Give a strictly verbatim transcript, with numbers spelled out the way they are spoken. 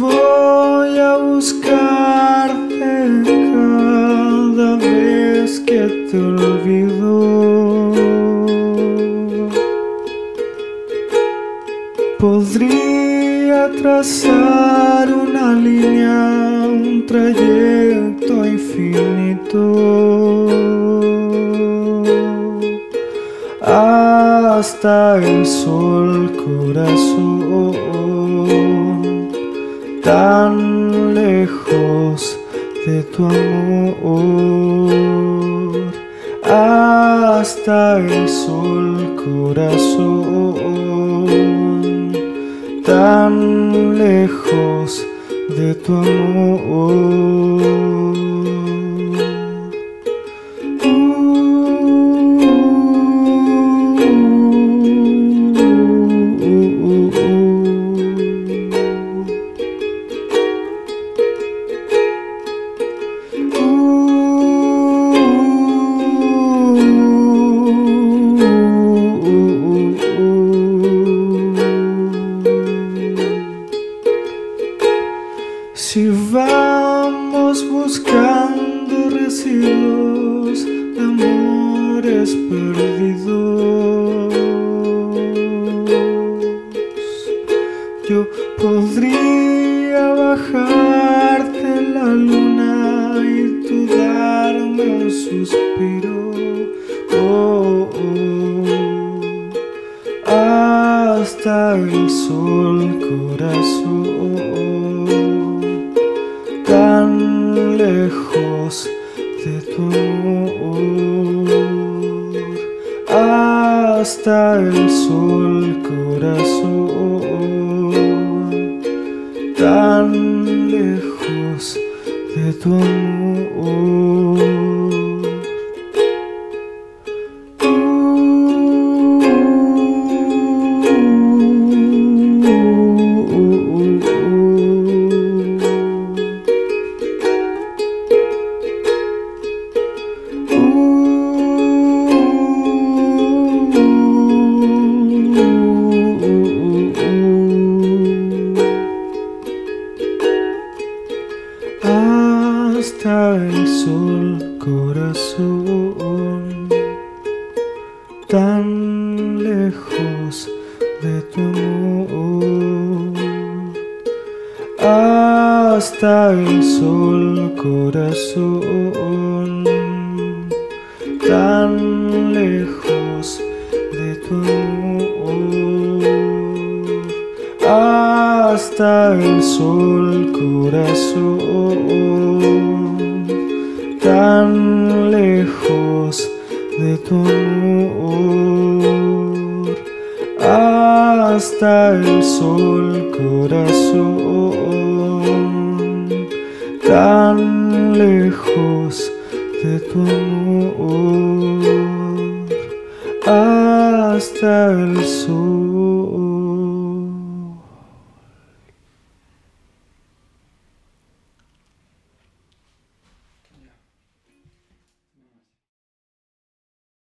voy a buscarte cada vez que te olvido. Podría trazar una línea, un trayecto infinito hasta el sol, corazón, tan lejos de tu amor. Hasta el sol, corazón, tan lejos de tu amor. Si vamos buscando residuos de amores perdidos, yo podría bajarte la luna y tú darme un suspiro. Oh, oh, hasta el sol, corazón, tan lejos de tu amor. Hasta el sol, corazón, tan lejos de tu amor. Hasta el sol, corazón, tan lejos de tu amor. Hasta el sol, corazón, tan lejos de tu amor. Hasta el sol, corazón, tan lejos de tu amor. Hasta el sol, corazón, tan lejos de tu amor. Hasta el sol.